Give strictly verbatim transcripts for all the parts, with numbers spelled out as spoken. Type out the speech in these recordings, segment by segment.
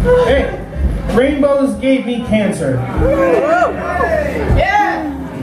Hey, rainbows gave me cancer. Yeah!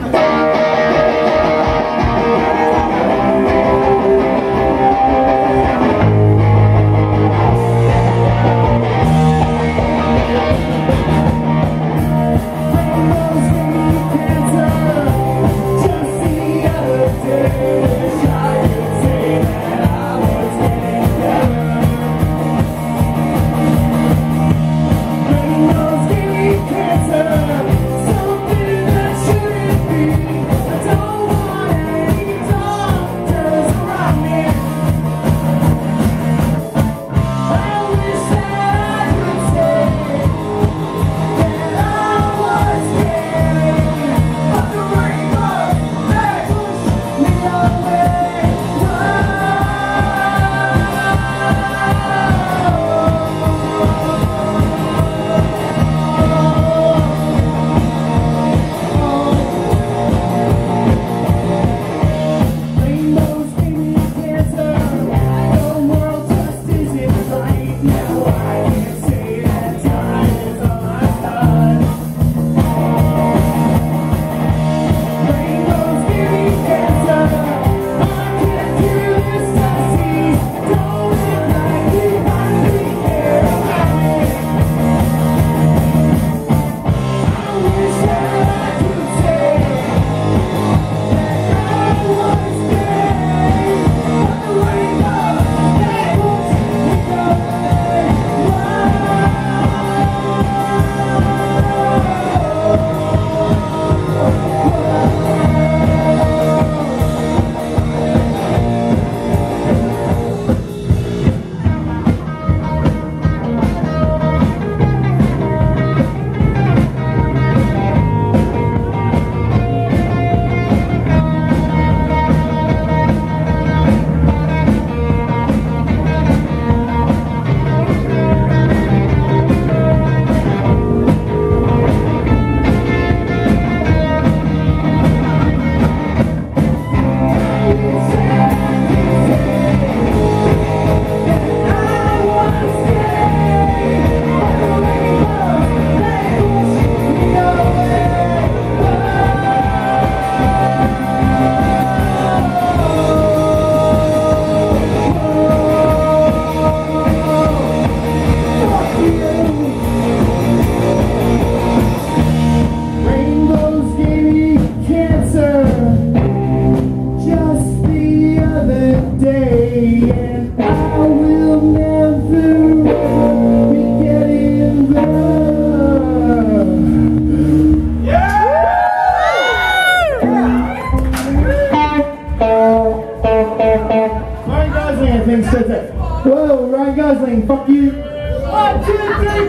Whoa, Ryan Gosling, fuck you. One, two, three,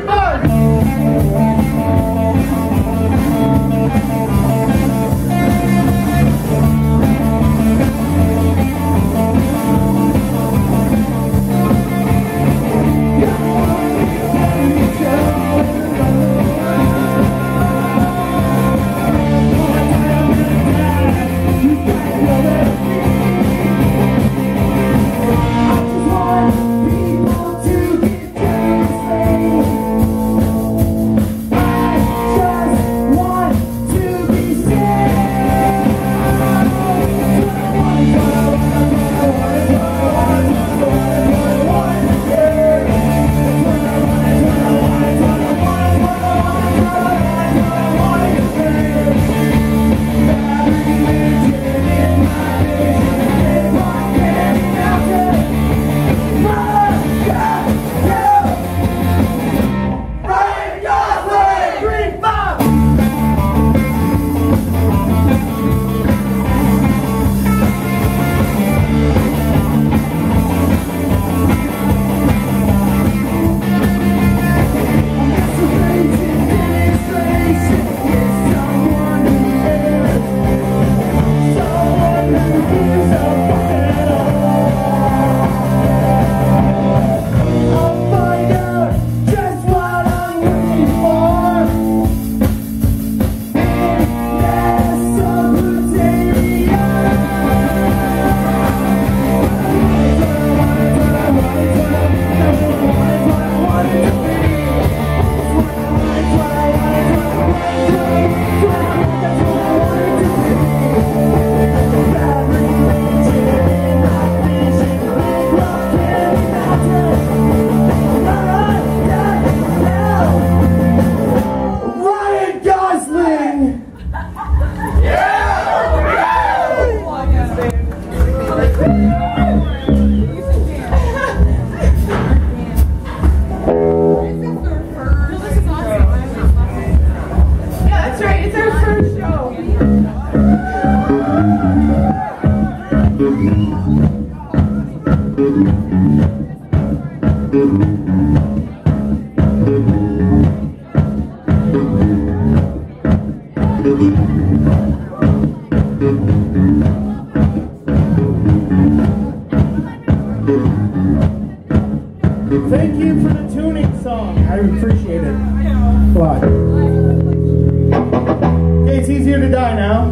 four. I just want people to get to this thing. Thank you for the tuning song. I appreciate it a lot. Okay, it's easier to die now.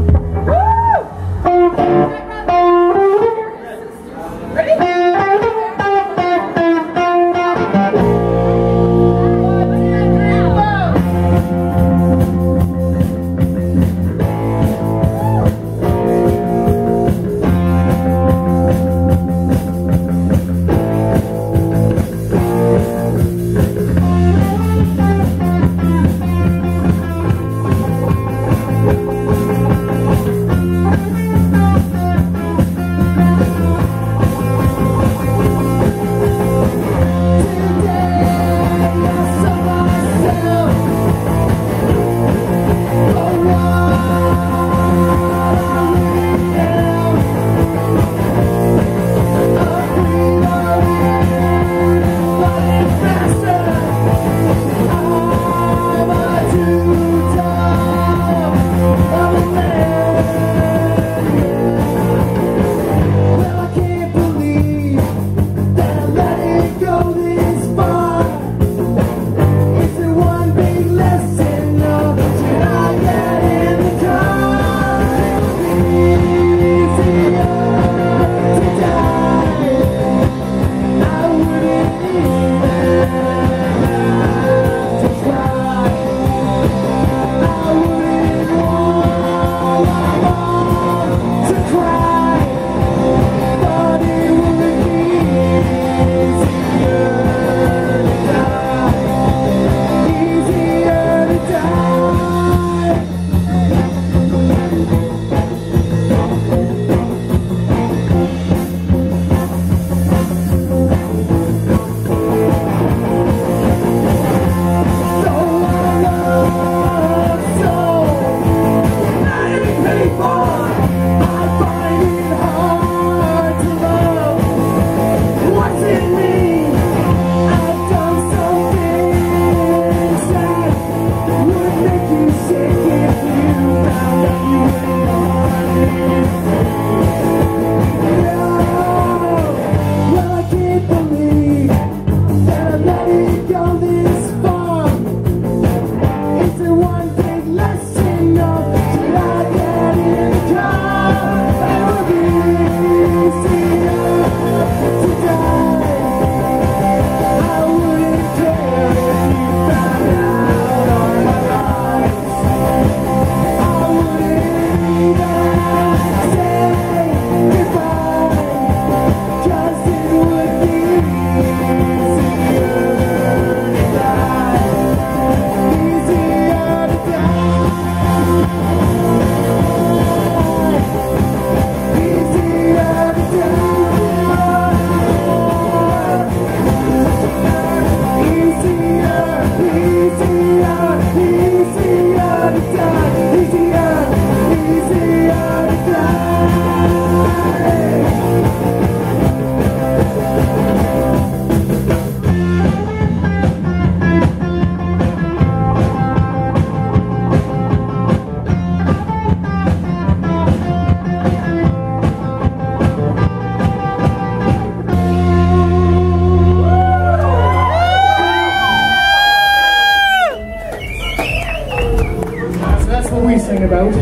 About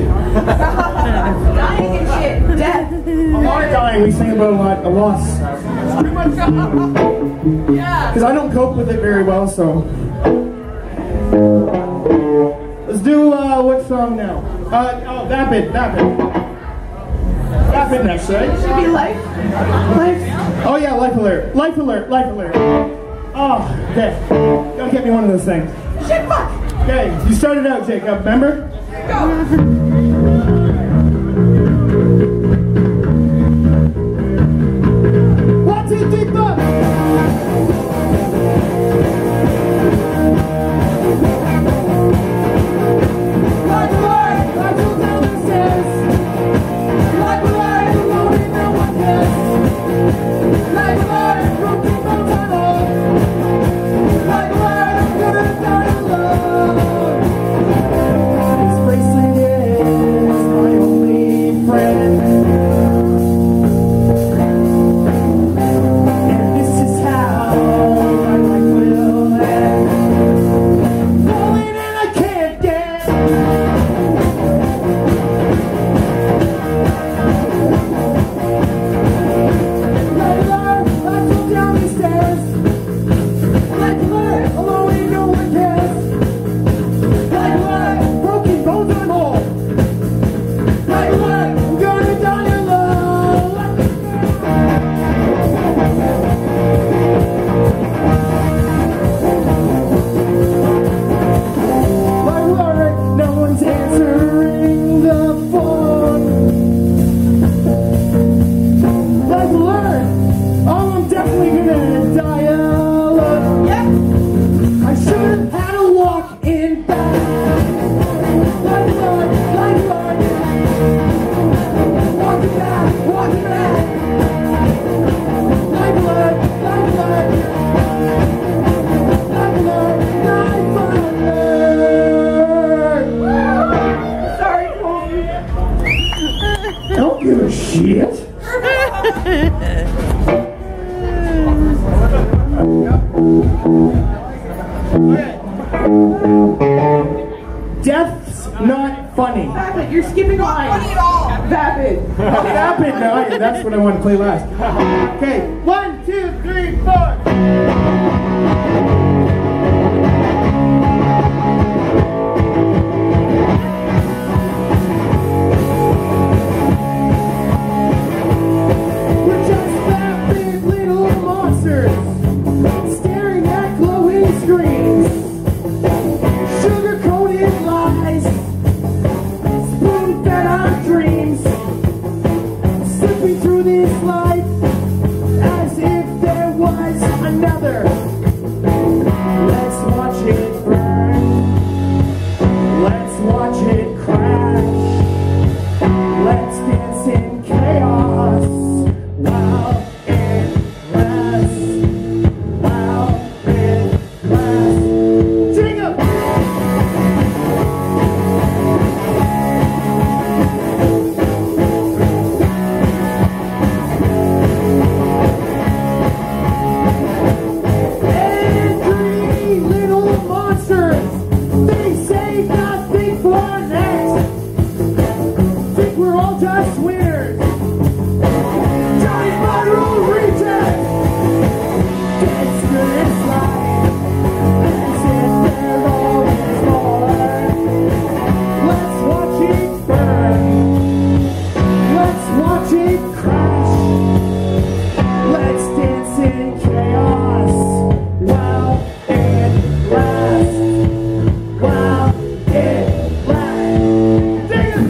dying and shit, death. I'm not dying. We sing about a lot, a loss. Yeah. Because I don't cope with it very well, so let's do uh, what song now? Uh, oh, that bit, that bit, that bit next, right? Should be life. Life. Oh yeah, life alert, life alert, life alert. Oh, okay. Gotta get me one of those things. Shit, fuck. Okay, you started out, Jacob. Remember? Go! One, two, three, four! Like a light, I go down the stairs. Like a light, alone in no one cares. Like a light, broken no tunnel. Like a light, I'm gonna shit. Death's not funny. Vapid, you're skipping on. Funny at all. Vapid. Vapid, no, that's what I want to play last. Okay, one, two, three, four. We're just vapid little monsters staring at glowing screens. Sugar-coated lies, spoon-fed our dreams, slipping through this life as if there was another. Let's watch it burn, let's watch it crash, let's dance in chaos while it lasts, while it lasts. Jingle! Angry little monsters, they say nothing for next. Think we're all just winners. Giant viral reject. Gets good and slide as if they're always more. Let's watch it burn. Let's watch it crash. Let's dance in chaos while it lasts. While it lasts. Damn!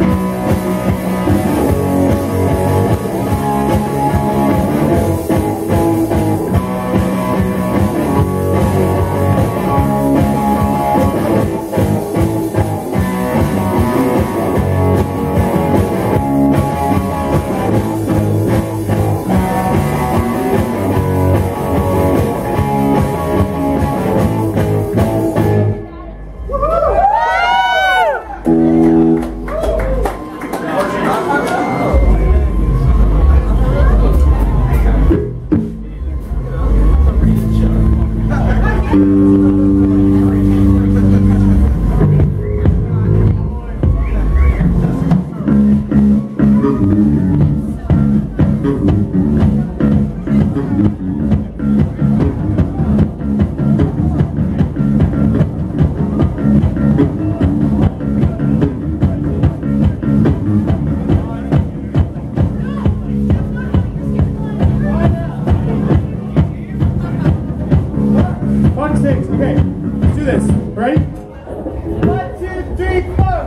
One, six, okay. Let's do this. Ready? One, two, three, four.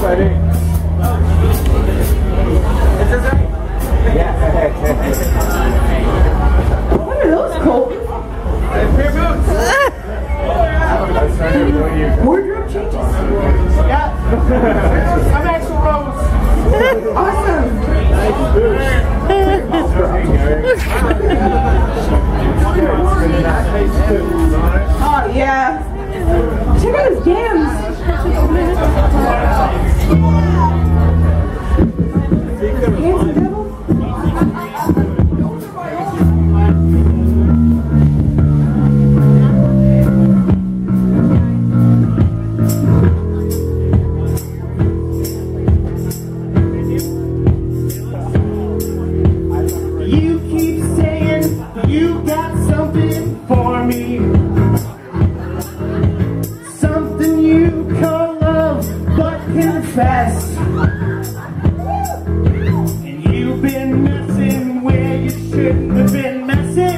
What are those, Colt? Wardrobe changes? Yeah. I'm Axl Rose. Awesome. Oh, yeah. Check out his gams. Handsome devil. You keep saying you got something for me, something you call love but confess, and you've been messing where you shouldn't have been messing.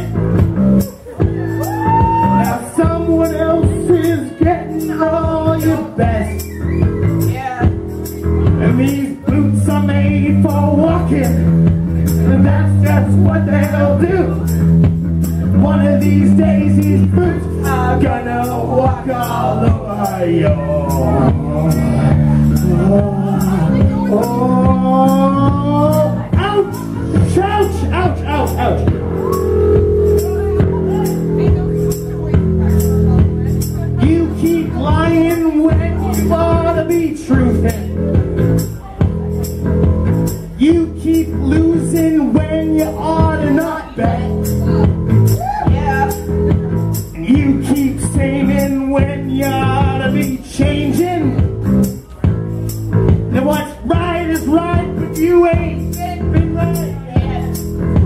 Now someone else is getting all your best, Yeah. and these boots are made for walking. And that's just what they'll do. One of these days, these boots are gonna walk all over you. Oh, oh, ouch! Ouch! Ouch! Ouch! Ouch! You keep lying when you ought to be truthing. You keep losing when you ought to not bet. Yeah. And you keep saving when you ought to be changing. Now what's right is right, but you ain't been right yet.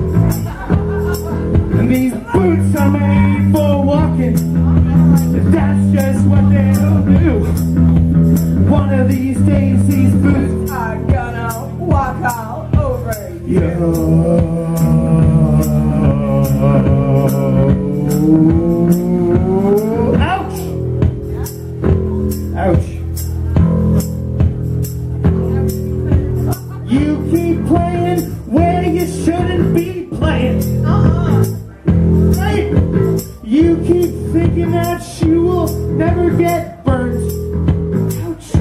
And these boots are made for walking. That's just what they'll do. One of these days, these boots are gonna walk all over you. Yo. Ouch! Ouch. You keep playing where you shouldn't be playing. Uh-uh. Right? You keep thinking that you will never get burnt. Ouch.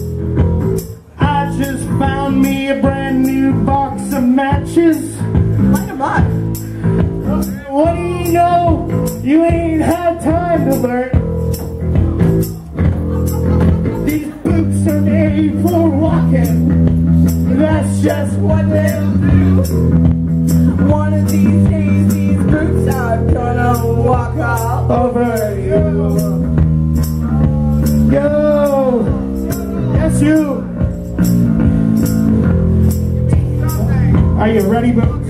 I just found me a brand new box of matches. Light 'em up. What do you know? You ain't had time to learn. These boots are made for walking. That's just what they'll do. One of these days, these boots are gonna walk all Over you. Yo. Yes, you. Are you ready, boots?